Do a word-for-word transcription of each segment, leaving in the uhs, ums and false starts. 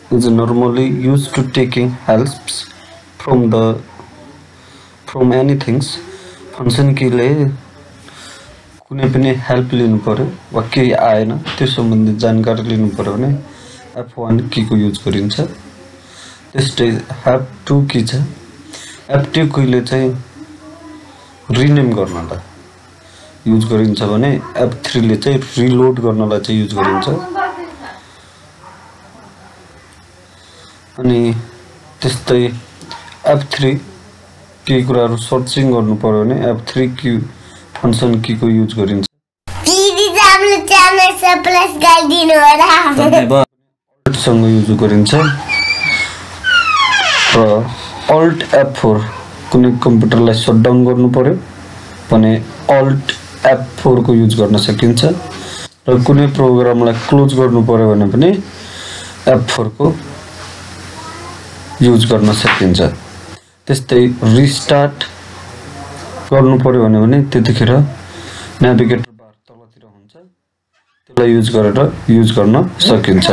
is normally used to taking helps from the from any things. Function key ले कुनै पनि help लिनु पर्यो वा केही आएन त्यो सम्बन्धी जानकारी लिनु पर्यो भने F one की को युज गरिन्छ। त्यस्तै F two की छ। F two की ले चाहिँ रिनेम गर्नलाई युज गरिन्छ भने F three ले चाहिँ रिलोड गर्नलाई चाहिँ युज गरिन्छ। अनि त्यस्तै F three केही कुराहरु सर्चिङ गर्नु पर्यो भने F three की फंक्शन की को युज गरिन्छ। दिदी हामीले च्यानल सब्स्क्राइब गरिदिनु होला। धन्यवाद। अल्ट सँग युज गरिन्छ र अल्ट F four कुनै कम्प्युटरलाई शटडाउन गर्नु पर्यो भने अल्ट F four को युज गर्न सकिन्छ र कुनै प्रोग्रामलाई क्लोज गर्नु पर्यो भने पनि F four को युज गर्न सकिन्छ। त्यस्तै रिस्टार्ट गर्नु पर्यो भने भने त्यतिखेर नेभिगेटर बार तलतिर हुन्छ त्यसलाई युज गरेर युज गर्न सकिन्छ।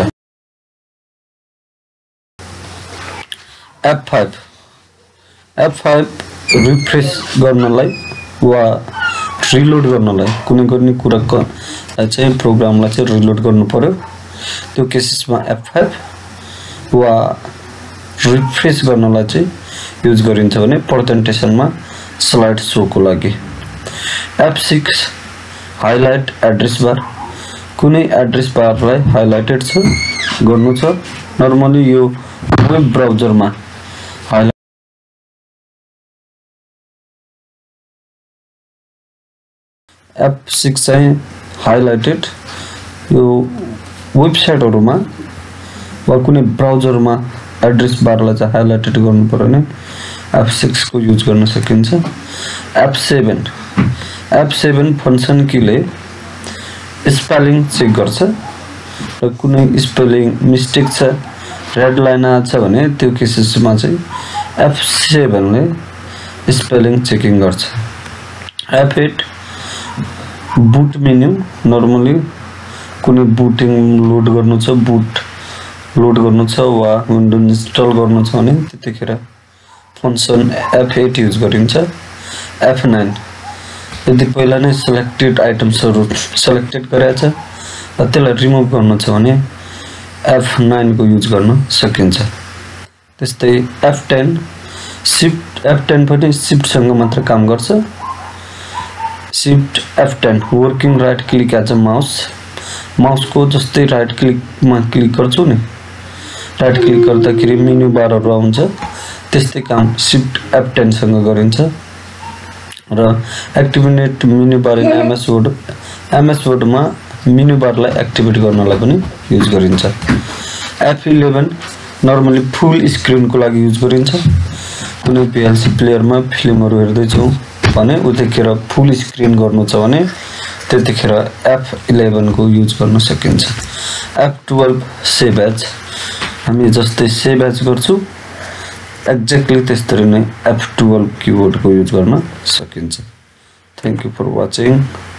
F five F five refresh गर्नलाई वा रिलोड गर्नलाई कुनै कुनै कुराको चाहिँ प्रोग्रामलाई चाहिँ रिलोड गर्नु पर्यो त्यो केसमा F five वा रिफ्रेश गर्नलाई चाहिँ युज गरिन्छ भने प्रेजेन्टेसनमा स्लाइड शो को लागि। F six highlight address bar कुनै एड्रेस बारलाई हाइलाइटेड छ गर्नु छ नर्मली यो वेब ब्राउजरमा हाइलाइट F six चाहिँ हाइलाइटेड यो वेबसाइटहरुमा वा कुनै ब्राउजरमा एड्रेस बारलाई चाहिँ हाइलाइटेड गर्नु पर्यो भने F six को युज गर्न सकिन्छ। F seven F seven function कीले स्पेलिङ चेक गर्छ र कुनै स्पेलिङ मिस्टेक छ रेड लाइन आछ भने त्यो केसमा चाहिँ F seven ले स्पेलिङ चेकिङ गर्छ। F eight boot menu normally कुनै बुटिङ लोड गर्नु छ बुट लोड गर्नु छ वा विन्डो इन्स्टल गर्नु छ भने त्यतिखेर फंक्शन F eight युज गरिन्छ। F nine यदि पहिला नै सिलेक्टेड आइटम्सहरु सिलेक्टेड गरेछ र त्यसलाई रिमुभ गर्न छ भने F nine को युज गर्न सकिन्छ। त्यस्तै F ten shift F ten पनि शिफ्ट सँग मात्र काम गर्छ। Shift F ten working right click as a mouse mouse को जस्तै राइट क्लिक मा क्लिक गर्छु नि राइट क्लिक गर्दाखेरि मेन्यु बारहरु आउँछ त्यस्तै काम शिफ्ट F ten सँग गरिन्छ र activate menu bar in MS Word MS Word मा मेन्यु बारलाई एक्टिभेट गर्नलाई पनि युज गरिन्छ। F eleven normally full screen को लागि युज गरिन्छ कुनै पीएलसी प्लेयर मा फिल्महरु हेर्दै छौ भने उतिखेर फुल स्क्रिन गर्नु छ भने त्यतिखेर F eleven को युज गर्न सकिन्छ। F twelve सेभ एज हामी जस्तै सेभ एज गर्छु एक्ज्याक्टली त्यसरी नै F twelve कीबोर्ड को युज गर्न सकिन्छ। Thank you for watching.